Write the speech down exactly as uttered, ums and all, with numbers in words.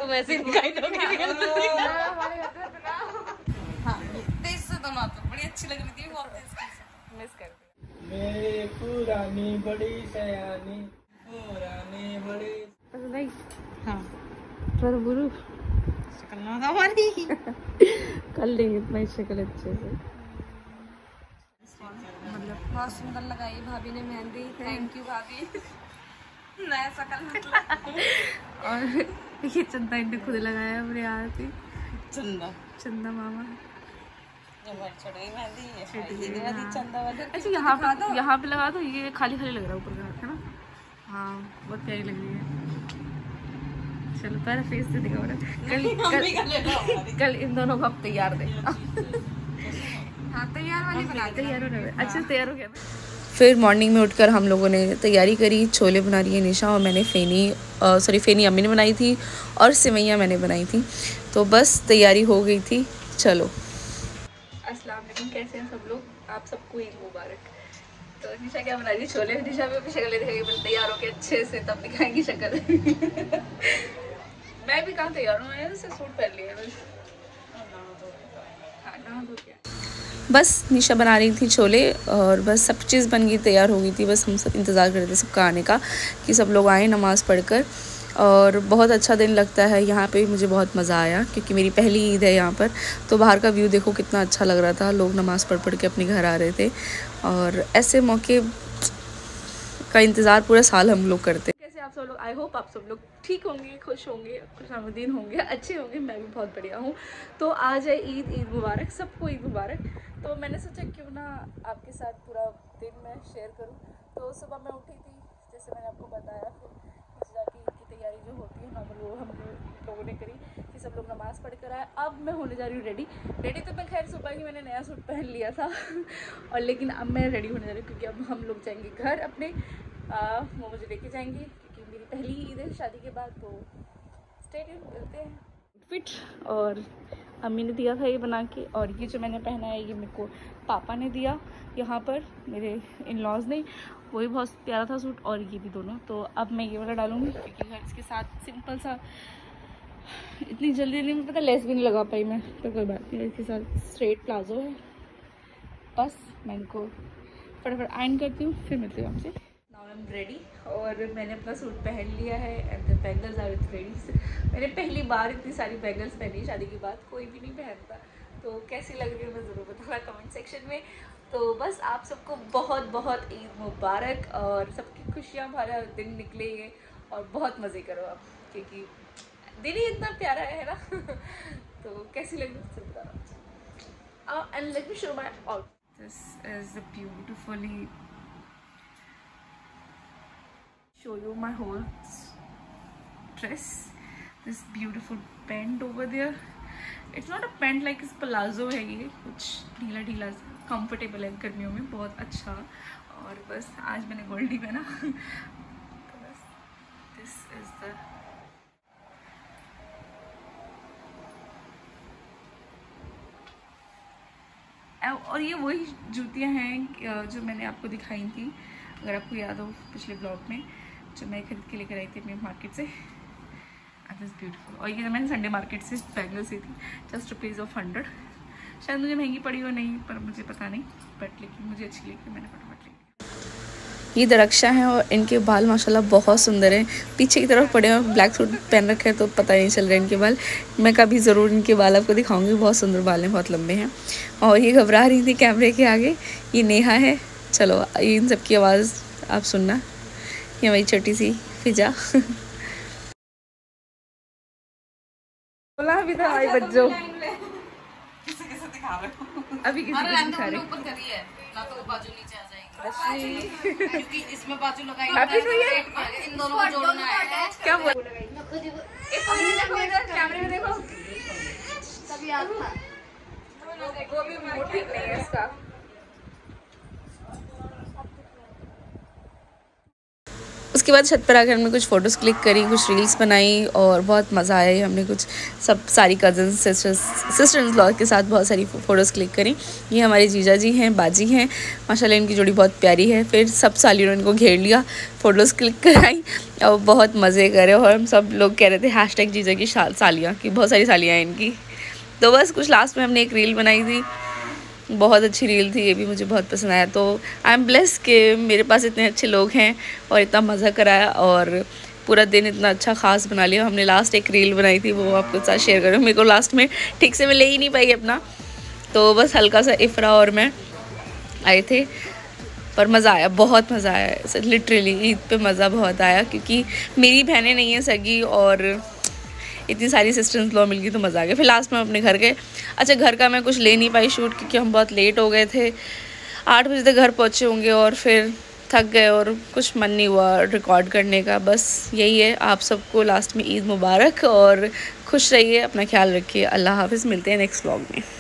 तुम ऐसे ही दिखाई दोगे। हाँ तेज से दोनों आते बड़ी अच्छी लग रही थी, बहुत तेज मिस कर दी। मेरे पुरानी बड़ी सयानी पुरानी बड़ी पसंद आई? हाँ पर बुरु शक्ल ना हमारी कर लेंगे तुम्हारी शक्ल अच्छे से। मतलब बहुत सुंदर लगाई भाभी ने मेहंदी, थैंक यू भाभी। नया शक्ल मतलब। और ये चंदा इनने खुद लगाया मेरे यार थी चंदा चंदा मामा। चंदा वाली अच्छा यहाँ पे यहाँ पे लगा दो, ये खाली खाली लग रहा है ऊपर का, है ना? हाँ बहुत प्यारी लग रही है। चलो पहले फेस से दिखाओ ना। कल कल कल इन दोनों को अब तैयार दे। हाँ तैयार वाली बना तैयार हो रहे अच्छे तैयार हो गया। फिर मॉर्निंग में उठकर हम लोगों ने तैयारी करी। छोले बना रही है निशा और मैंने फेनी सॉरी फेनी अम्मी ने बनाई थी और सिवैयाँ मैंने बनाई थी। तो बस तैयारी हो गई थी। चलो अस्सलाम वालेकुम, कैसे हैं सब लोग? आप सबको ईद मुबारक। तो निशा क्या बना रही है? छोले। निशा भी अपनी शक्ल दिखाएगी, मैंने तैयार होकर अच्छे से तब दिखाएंगी शक्ल। मैं भी कहाँ तैयार हूँ, मैंने से सूट पहन लिया बस। हाँ नहा धो के बस निशा बना रही थी छोले और बस सब चीज़ बन गई, तैयार हो गई थी। बस हम सब इंतज़ार कर रहे थे सबका आने का कि सब लोग आए नमाज़ पढ़कर। और बहुत अच्छा दिन लगता है यहाँ पे, मुझे बहुत मज़ा आया क्योंकि मेरी पहली ईद है यहाँ पर। तो बाहर का व्यू देखो कितना अच्छा लग रहा था, लोग नमाज़ पढ़ पढ़ के अपने घर आ रहे थे। और ऐसे मौके का इंतज़ार पूरा साल हम लोग करते। कैसे आप सब लोग? आई होप आप सब लोग ठीक होंगे, खुश होंगे, खुशामदीन होंगे, अच्छे होंगे। मैं भी बहुत बढ़िया हूँ। तो आज है ईद, ईद मुबारक सबको, ईद मुबारक। तो मैंने सोचा क्यों ना आपके साथ पूरा दिन मैं शेयर करूँ। तो सुबह मैं उठी थी, जैसे मैंने आपको बताया, फिर नीचे जाके ईद की तैयारी जो होती है नॉर्मल वो हम लोगों ने करी कि सब लोग नमाज़ पढ़ कर आए। अब मैं होने जा रही हूँ रेडी। रेडी तो मैं खैर सुबह ही मैंने नया सूट पहन लिया था और लेकिन अब मैं रेडी होने जा रही हूँ क्योंकि अब हम लोग जाएंगे घर अपने। आ, वो मुझे लेके जाएंगे क्योंकि मेरी पहली ईद है शादी के बाद। तो स्टे ट्यून, मिलते हैं। फिट और अम्मी ने दिया था ये बना के, और ये जो मैंने पहना है ये मेरे को पापा ने दिया यहाँ पर, मेरे इन लॉज ने। वो भी बहुत प्यारा था सूट और ये भी दोनों। तो अब मैं ये वाला डालूंगी क्योंकि घर इसके साथ सिंपल सा, इतनी जल्दी नहीं पता लेस भी नहीं लगा पाई मैं, तो कोई बात नहीं। इसके साथ स्ट्रेट प्लाजो है। बस मैं इनको फटाफट आयरन करती हूँ, फिर मिलती हूँ आपसे। नाउ आई एम रेडी और मैंने अपना सूट पहन लिया है and the bangles are ready. मैंने पहली बार इतनी सारी बैंगल्स पहनी शादी के बाद, कोई भी नहीं पहनता। तो कैसी लग रही है मैं ज़रूर बताना कमेंट सेक्शन में। तो बस आप सबको बहुत बहुत ईद मुबारक और सबकी खुशियाँ भरा दिन निकले ये, और बहुत मज़े करो आप क्योंकि दिन ही इतना प्यारा है ना। तो कैसी लग रही है सब बताना। And let me show my outfit. This is a beautifully show you my whole dress. This beautiful pant over there. It's not a pant like इस palazzo है, ये कुछ ढीला ढीला कंफर्टेबल है गर्मियों में, बहुत अच्छा। और बस आज मैंने गोल्डी पहना। तो बस this is the और ये वही जूतियाँ हैं जो मैंने आपको दिखाई थी, अगर आपको याद हो पिछले ब्लॉग में, जो मैं खरीद के लेकर आई थी अपने मार्केट से। This beautiful. और ये मैंने संडे मार्केट से बैंगल्स ली थी जस्ट रुपीज़ ऑफ हंड्रेड। शायद मुझे महंगी पड़ी हो नहीं, पर मुझे पता नहीं, बट लेकिन मुझे अच्छी लगी, मैंने फटाफट ली। ये दरक्षा हैं और इनके बाल माशाल्लाह बहुत सुंदर हैं। पीछे की तरफ पड़े हुए, ब्लैक सूट पहन रखे हैं तो पता नहीं चल रहा है इनके बाल। मैं कभी ज़रूर इनके बाल आपको दिखाऊंगी, बहुत सुंदर बाल हैं, बहुत लंबे हैं। और ये घबरा रही थी कैमरे के आगे, ये नेहा है। चलो इन सब की आवाज़ आप सुनना। ये मेरी छोटी सी फिजा। बोला अभी तो आई बच्चों, किसे किसे दिखा रहे हो? अभी किसी को दिखा रहे ऊपर करी है ना, तो बाजू नीचे आ जाएगी लक्ष्मी। क्योंकि इसमें बाजू लगाई हैप्पी न्यू ईयर। इन दोनों को जोड़ना है। क्या बोल कैमरे में देखो, तभी याद था वो भी मूड ठीक नहीं है इसका। उसके बाद छत पर आकर हमने कुछ फ़ोटोज़ क्लिक करी, कुछ रील्स बनाई और बहुत मज़ा आया। हमने कुछ सब सारी cousin sisters sister in law के साथ बहुत सारी फ़ोटोज़ क्लिक करी। ये हमारे जीजा जी हैं, बाजी हैं, माशाल्लाह इनकी जोड़ी बहुत प्यारी है। फिर सब सालियों ने इनको घेर लिया, फ़ोटोज़ क्लिक कराई और बहुत मज़े करे। और हम सब लोग कह रहे थे हैश टैग जीजा की सालियाँ, कि बहुत सारी सालियाँ हैं इनकी। तो बस कुछ लास्ट में हमने एक रील बनाई थी, बहुत अच्छी रील थी, ये भी मुझे बहुत पसंद आया। तो आई एम ब्लेस्ड कि मेरे पास इतने अच्छे लोग हैं और इतना मज़ा कराया और पूरा दिन इतना अच्छा ख़ास बना लिया। हमने लास्ट एक रील बनाई थी, वो आपके साथ शेयर करूँ। मेरे को लास्ट में ठीक से मैं ले ही नहीं पाई अपना, तो बस हल्का सा इफ़रा और मैं आए थे, पर मज़ा आया, बहुत मज़ा आया। लिटरली ईद पे मज़ा बहुत आया, क्योंकि मेरी बहनें नहीं हैं सगी और इतनी सारी सिस्टर्स लॉ मिल गई, तो मज़ा आ गया। फिर लास्ट में अपने घर गए। अच्छा, घर का मैं कुछ ले नहीं पाई शूट, क्योंकि हम बहुत लेट हो गए थे, आठ बजे तक घर पहुँचे होंगे और फिर थक गए और कुछ मन नहीं हुआ रिकॉर्ड करने का। बस यही है, आप सबको लास्ट में ईद मुबारक और खुश रहिए, अपना ख्याल रखिए। अल्लाह हाफ़िज़, मिलते हैं नेक्स्ट व्लॉग में।